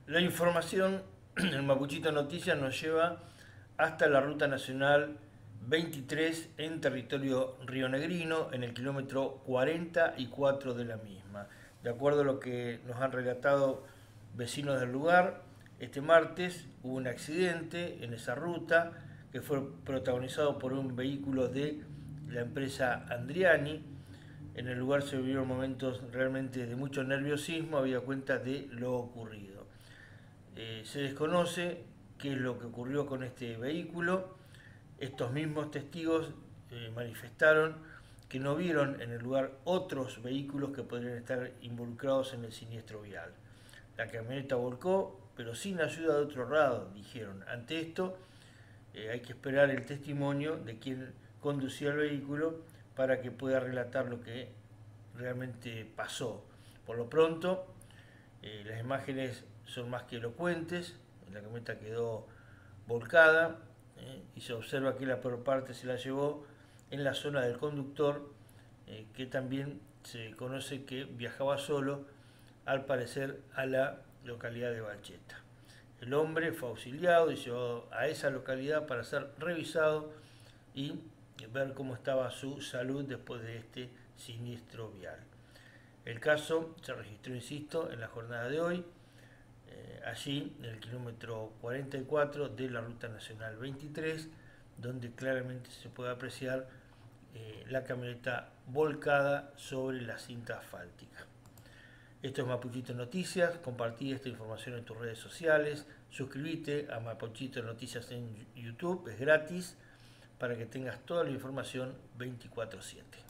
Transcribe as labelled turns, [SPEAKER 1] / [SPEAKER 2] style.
[SPEAKER 1] La información en Mapuchito Noticias nos lleva hasta la Ruta Nacional 23 en territorio rionegrino, en el kilómetro 44 de la misma. De acuerdo a lo que nos han relatado vecinos del lugar, este martes hubo un accidente en esa ruta que fue protagonizado por un vehículo de la empresa Andriani. En el lugar se vivieron momentos realmente de mucho nerviosismo, había cuenta de lo ocurrido. Se desconoce qué es lo que ocurrió con este vehículo. Estos mismos testigos manifestaron que no vieron en el lugar otros vehículos que podrían estar involucrados en el siniestro vial. La camioneta volcó, pero sin ayuda de otro lado, dijeron. Ante esto, hay que esperar el testimonio de quien conducía el vehículo para que pueda relatar lo que realmente pasó. Por lo pronto, las imágenes son más que elocuentes. La camioneta quedó volcada y se observa que la peor parte se la llevó en la zona del conductor, que también se conoce que viajaba solo, al parecer a la localidad de Balcheta. El hombre fue auxiliado y llevado a esa localidad para ser revisado y ver cómo estaba su salud después de este siniestro vial. El caso se registró, insisto, en la jornada de hoy, allí en el kilómetro 44 de la Ruta Nacional 23, donde claramente se puede apreciar la camioneta volcada sobre la cinta asfáltica. Esto es Mapuchito Noticias, compartí esta información en tus redes sociales, suscríbete a Mapuchito Noticias en YouTube, es gratis, para que tengas toda la información 24/7.